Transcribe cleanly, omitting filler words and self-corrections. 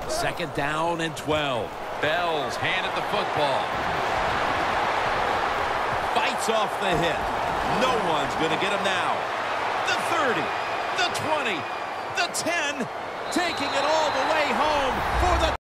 Second down and 12. Bell's handed the football. Fights off the hit. No one's going to get him now. The 30, the 20, the 10, taking it all the way home for the